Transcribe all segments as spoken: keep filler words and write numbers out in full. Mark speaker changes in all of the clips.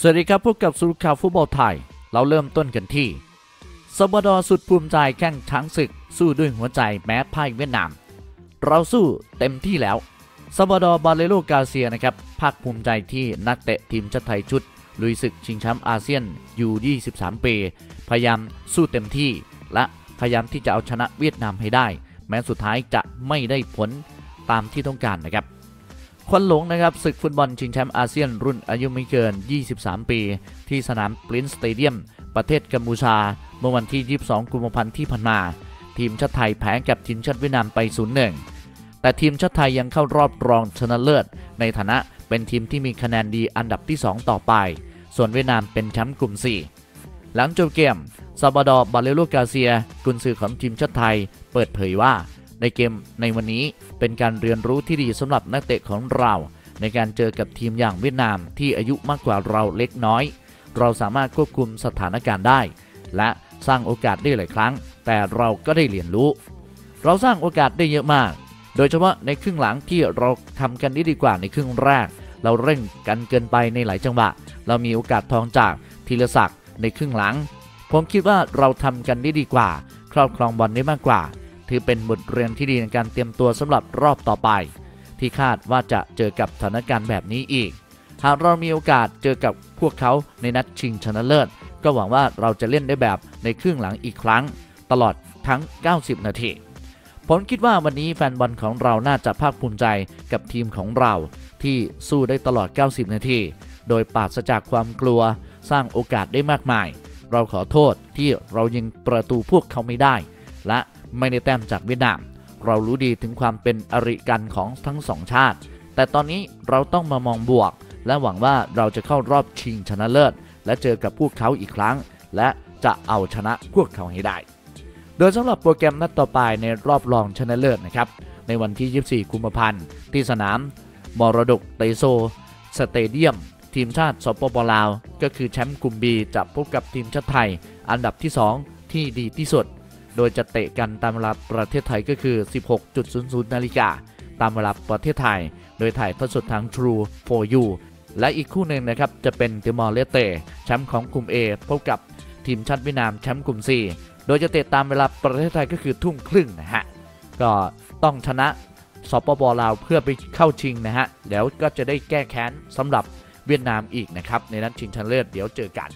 Speaker 1: สวัสดีครับพบกับสรุปข่าวฟุตบอลไทยเราเริ่มต้นกันที่ซาบดอสุดภูมิใจแข่งช้างศึกสู้ด้วยหัวใจแม้พ่ายเวียดนามเราสู้เต็มที่แล้วซาบดอบาเลโลกาเซียนะครับภาคภูมิใจที่นักเตะทีมชาติไทยชุดลุยศึกชิงแชมป์อาเซียนยูยี่สิบสามปีพยายามสู้เต็มที่และพยายามที่จะเอาชนะเวียดนามให้ได้แม้สุดท้ายจะไม่ได้ผลตามที่ต้องการนะครับควันหลงนะครับศึกฟุตบอลชิงแชมป์อาเซียนรุ่นอายุไม่เกินยี่สิบสามปีที่สนามปรินซ์สเตเดียมประเทศกัมพูชาเมื่อวันที่ยี่สิบสองกุมภาพันธ์ที่ผ่านมาทีมชาติไทยแพ้กับทีมชาติเวียดนามไป ศูนย์หนึ่ง แต่ทีมชาติไทยยังเข้ารอบรองชนะเลิศในฐานะเป็นทีมที่มีคะแนนดีอันดับที่สองต่อไปส่วนเวียดนามเป็นแชมป์กลุ่มสี่หลังจบเกมซาบาดอร์บาเลโลกาเซียกุนซือของทีมชาติไทยเปิดเผยว่าในเกมในวันนี้เป็นการเรียนรู้ที่ดีสำหรับนักเตะของเราในการเจอกับทีมอย่างเวียดนามที่อายุมากกว่าเราเล็กน้อยเราสามารถควบคุมสถานการณ์ได้และสร้างโอกาสได้หลายครั้งแต่เราก็ได้เรียนรู้เราสร้างโอกาสได้เยอะมากโดยเฉพาะในครึ่งหลังที่เราทำกันได้ดีกว่าในครึ่งแรกเราเร่งกันเกินไปในหลายจังหวะเรามีโอกาสทองจากธีรศักดิ์ในครึ่งหลังผมคิดว่าเราทำกันได้ดีกว่าครอบครองบอลได้มากกว่าถือเป็นบทเรียนที่ดีในการเตรียมตัวสำหรับรอบต่อไปที่คาดว่าจะเจอกับสถานการณ์แบบนี้อีกหากเรามีโอกาสเจอกับพวกเขาในนัดชิงชนะเลิศก็หวังว่าเราจะเล่นได้แบบในครึ่งหลังอีกครั้งตลอดทั้งเก้าสิบนาทีผมคิดว่าวันนี้แฟนบอลของเราน่าจะภาคภูมิใจกับทีมของเราที่สู้ได้ตลอดเก้าสิบนาทีโดยปราศจากความกลัวสร้างโอกาสได้มากมายเราขอโทษที่เรายิงประตูพวกเขาไม่ได้และไม่ได้แต้มจากเวียดนามเรารู้ดีถึงความเป็นอริกันของทั้งสองชาติแต่ตอนนี้เราต้องมามองบวกและหวังว่าเราจะเข้ารอบชิงชนะเลิศและเจอกับพวกเขาอีกครั้งและจะเอาชนะพวกเขาให้ได้โดยสำหรับโปรแกรมนัดต่อไปในรอบรองชนะเลิศนะครับในวันที่ยี่สิบสี่กุมภาพันธ์ที่สนามมรดกไตโซสเตเดียมทีมชาติสปป.ลาวก็คือแชมป์กลุ่ม B จะพบกับทีมชาติไทยอันดับที่สองที่ดีที่สุดโดยจะเตะกันตามเวลาประเทศไทยก็คือ สิบหกนาฬิกา นตามเวลาประเทศไทยโดยถ่ายทอดสดทาง True โฟร์ ยู และอีกคู่หนึ่งนะครับจะเป็นติมอร์เลสเตแชมป์ของกลุ่ม A พบกับทีมชาติเวียดนามแชมป์กลุ่ม C โดยจะเตะตามเวลาประเทศไทยก็คือทุ่มครึ่งนะฮะก็ต้องชนะสปป.ลาวเพื่อไปเข้าชิงนะฮะแล้วก็จะได้แก้แค้นสำหรับเวียดนามอีกนะครับในนัดชิงชนะเลิศเดี๋ยวเจอกัน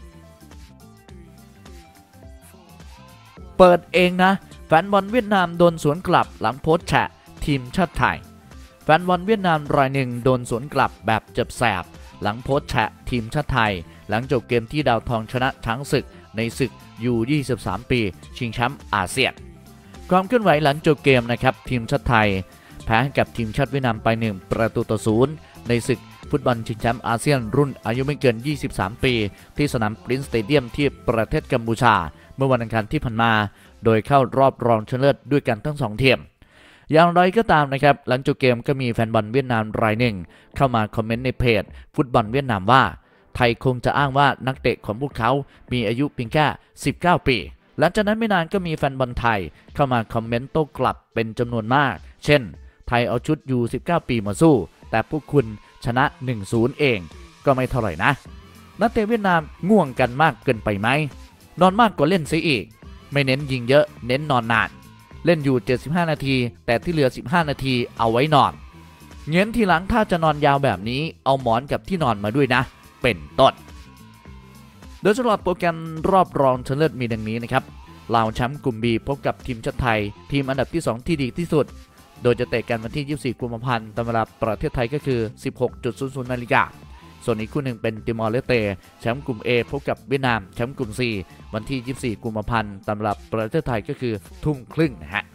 Speaker 1: เปิดเองนะแฟนบอลเวียดนามโดนสวนกลับหลังโพสต์แฉะทีมชาติไทยแฟนบอลเวียดนามรายหนึ่งโดนสวนกลับแบบเจ็บแสบหลังโพสต์แฉะทีมชาติไทยหลังจบเกมที่ดาวทองชนะช้างศึกในศึกยูยี่สิบสามปีชิงแชมป์อาเซียนความเคลื่อนไหวหลังจบเกมนะครับทีมชาติไทยแพ้กับทีมชาติเวียดนามไปหนึ่งประตูต่อศูนย์ในศึกฟุตบอลชิงแชมป์อาเซียนรุ่นอายุไม่เกินยี่สิบสามปีที่สนามปรินซ์สเตเดียมที่ประเทศกัมพูชาเมื่อวันอังคารที่ผ่านมาโดยเข้ารอบรองชนะเลิศด้วยกันทั้งสองทีมอย่างไรก็ตามนะครับหลังจบเกมก็มีแฟนบอลเวียดนามรายหนึ่งเข้ามาคอมเมนต์ในเพจฟุตบอลเวียดนามว่าไทยคงจะอ้างว่านักเตะของพวกเขามีอายุเพียงแค่สิบเก้าปีหลังจากนั้นไม่นานก็มีแฟนบอลไทยเข้ามาคอมเมนต์โต้กลับเป็นจำนวนมากเช่นไทยเอาชุดยูสิบเก้าปีมาสู้แต่พวกคุณชนะ หนึ่งศูนย์ เองก็ไม่เท่าไหร่นะนักเตะเวียดนามง่วงกันมากเกินไปไหมนอนมากกว่าเล่นซิอีกไม่เน้นยิงเยอะเน้นนอนนานเล่นอยู่เจ็ดสิบห้านาทีแต่ที่เหลือสิบห้านาทีเอาไว้นอนเงี้ยทีหลังถ้าจะนอนยาวแบบนี้เอาหมอนกับที่นอนมาด้วยนะเป็นต้นโดยสำหรับโปรแกรมรอบรองชนะเลิศมีดังนี้นะครับลาวแชมป์กลุ่ม B พบกับทีมชาติไทยทีมอันดับที่สองที่ดีที่สุดโดยจะเตะกันวันที่ยี่สิบสี่กุมภาพันธ์ตามเวลาประเทศไทยก็คือ สิบหกนาฬิกาส่วนอีกคู่หนึ่งเป็นติมอร์เลสเตแชมป์กลุ่ม A พบกับเวียดนามแชมป์กลุ่ม C วันที่ยี่สิบสี่กุมภาพันธ์ตามเวลาประเทศไทยก็คือทุ่มครึ่งนะฮะ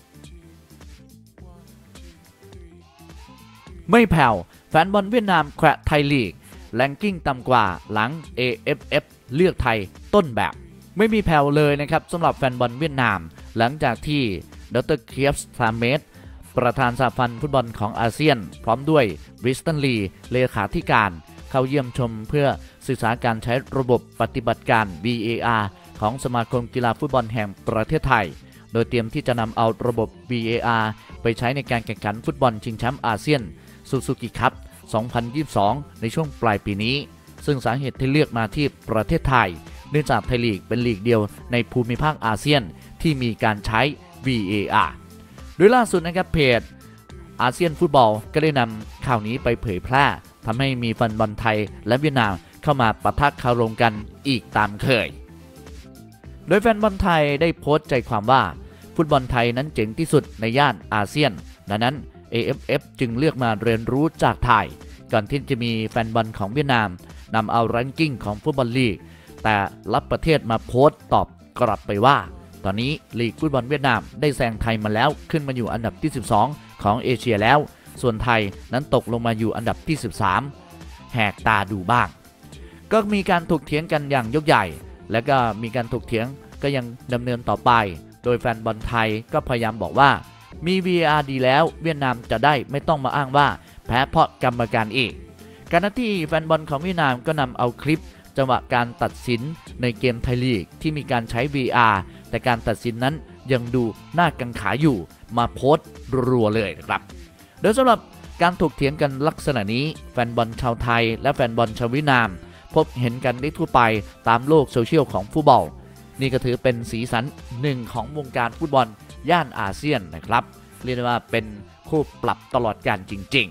Speaker 1: ไม่แผ่วแฟนบอลเวียดนามแขวะไทยลีกแรงกิ้งต่ำกว่าหลัง เอ เอฟ เอฟ เลือกไทยต้นแบบไม่มีแผ่วเลยนะครับสำหรับแฟนบอลเวียดนามหลังจากที่ดร.เคียฟซาเมตประธานสหพันธ์ฟุตบอลของอาเซียนพร้อมด้วยบริสตันลีเลขาธิการเข้าเยี่ยมชมเพื่อศึกษาการใช้ระบบปฏิบัติการ วี เอ อาร์ ของสมาคมกีฬาฟุตบอลแห่งประเทศไทยโดยเตรียมที่จะนำเอาระบบ วี เอ อาร์ ไปใช้ในการแข่งขันฟุตบอลชิงแชมป์อาเซียนซูซูกิคัพ สองพันยี่สิบสองในช่วงปลายปีนี้ซึ่งสาเหตุที่เลือกมาที่ประเทศไทยเนื่องจากไทยลีกเป็นลีกเดียวในภูมิภาคอาเซียนที่มีการใช้ วี เอ อาร์ โดยล่าสุดนะครับเพจอาเซียนฟุตบอลก็ได้นำข่าวนี้ไปเผยแพร่ทำให้มีแฟนบอลไทยและเวียดนามเข้ามาปะทะคารมกันอีกตามเคยโดยแฟนบอลไทยได้โพสต์ใจความว่าฟุตบอลไทยนั้นเจ๋งที่สุดในย่านอาเซียนดังนั้น เอ เอฟ เอฟ จึงเลือกมาเรียนรู้จากไทยก่อนที่จะมีแฟนบอลของเวียดนามนำเอาแรงกิ้งของฟุตบอลลีกแต่ละประเทศมาโพสต์ตอบกลับไปว่าตอนนี้ลีกฟุตบอลเวียดนามได้แซงไทยมาแล้วขึ้นมาอยู่อันดับที่สิบสองของเอเชียแล้วส่วนไทยนั้นตกลงมาอยู่อันดับที่สิบสามแหกตาดูบ้างก็มีการถกเถียงกันอย่างยกใหญ่และก็มีการถกเถียงก็ยังดำเนินต่อไปโดยแฟนบอลไทยก็พยายามบอกว่ามี วี เอ อาร์ ดีแล้วเวียดนามจะได้ไม่ต้องมาอ้างว่าแพ้เพราะกรรมการอีกการที่แฟนบอลของเวียดนามก็นำเอาคลิปจังหวะการตัดสินในเกมไทยลีกที่มีการใช้ วี อาร์ แต่การตัดสินนั้นยังดูน่ากังขาอยู่มาโพสต์รัวเลยนะครับโดยสำหรับการถกเถียงกันลักษณะนี้แฟนบอลชาวไทยและแฟนบอลชาวเวียดนามพบเห็นกันได้ทั่วไปตามโลกโซเชียลของฟุตบอลนี่ก็ถือเป็นสีสันหนึ่งของวงการฟุตบอลย่านอาเซียนนะครับเรียกว่าเป็นคู่ปรับตลอดกาลจริง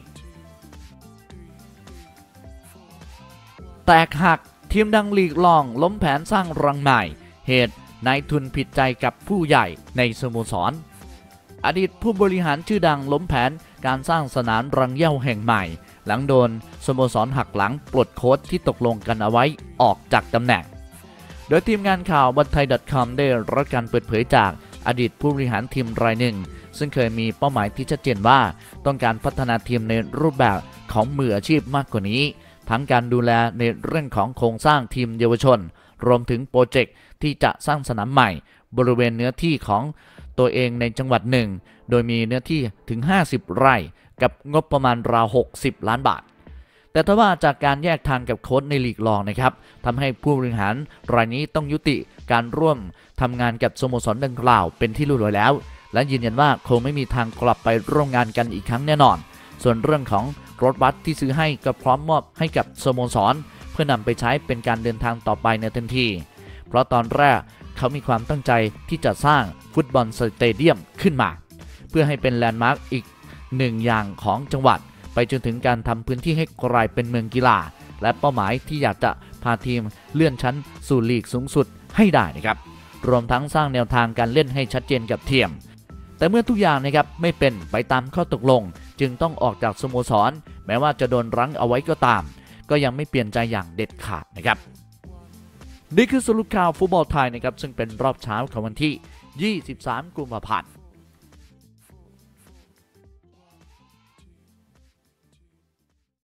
Speaker 1: ๆแตกหักทีมดังลีกรองล้มแผนสร้างรังใหม่เหตุนายทุนผิดใจกับผู้ใหญ่ในสโมสรอดีตผู้บริหารชื่อดังล้มแผนการสร้างสนามรังเหย้าแห่งใหม่หลังโดนสโมสรหักหลังปลดโค้ชที่ตกลงกันเอาไว้ออกจากตำแหน่งโดยทีมงานข่าวบอลไทย .com ได้รับการเปิดเผยจากอดีตผู้บริหารทีมรายหนึ่งซึ่งเคยมีเป้าหมายที่ชัดเจนว่าต้องการพัฒนาทีมในรูปแบบของมืออาชีพมากกว่านี้ทั้งการดูแลในเรื่องของโครงสร้างทีมเยาวชนรวมถึงโปรเจกต์ที่จะสร้างสนามใหม่บริเวณเนื้อที่ของตัวเองในจังหวัดหนึ่งโดยมีเนื้อที่ถึงห้าสิบไร่กับงบประมาณราวหกสิบล้านบาทแต่ถ้าว่าจากการแยกทางกับโค้ชในลีกรองนะครับทำให้ผู้บริหารรายนี้ต้องยุติการร่วมทำงานกับสโมสรดังกล่าวเป็นที่เรียบร้อยแล้วและยืนยันว่าคงไม่มีทางกลับไปร่วมงานกันอีกครั้งแน่นอนส่วนเรื่องของรถบัสที่ซื้อให้ก็พร้อมมอบให้กับสโมสรเพื่อนำไปใช้เป็นการเดินทางต่อไปในทันทีเพราะตอนแรกเขามีความตั้งใจที่จะสร้างฟุตบอลสเตเดียมขึ้นมาเพื่อให้เป็นแลนด์มาร์คอีกหนึ่งอย่างของจังหวัดไปจนถึงการทำพื้นที่ให้กลายเป็นเมืองกีฬาและเป้าหมายที่อยากจะพาทีมเลื่อนชั้นสู่ลีกสูงสุดให้ได้นะครับรวมทั้งสร้างแนวทางการเล่นให้ชัดเจนกับทีมแต่เมื่อทุกอย่างนะครับไม่เป็นไปตามข้อตกลงจึงต้องออกจากสโมสรแม้ว่าจะโดนรั้งเอาไว้ก็ตามก็ยังไม่เปลี่ยนใจอย่างเด็ดขาดนะครับนี่คือสรุปข่าวฟุตบอลไทยนะครับซึ่งเป็นรอบเช้าของวันที่ยี่สิบสามกุมภาพันธ์